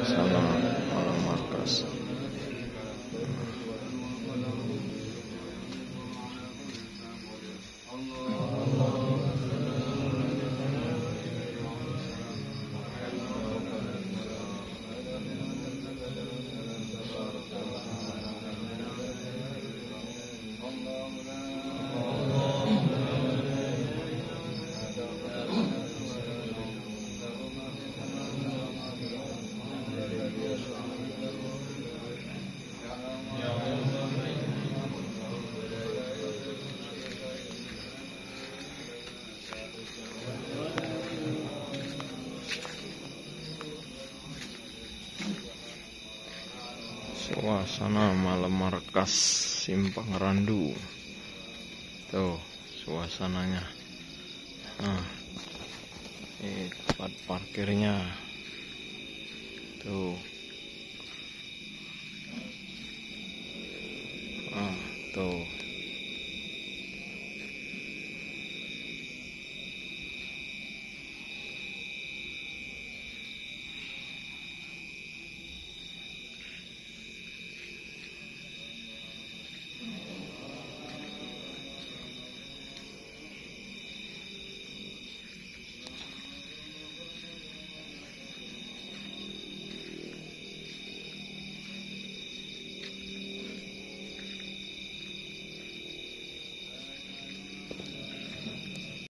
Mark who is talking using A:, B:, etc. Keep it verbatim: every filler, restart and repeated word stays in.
A: suasana malam markas. Suasana malam markas Simpang Randu. Tuh suasananya. Nah, ini tempat parkirnya. Tuh. Ah, tuh.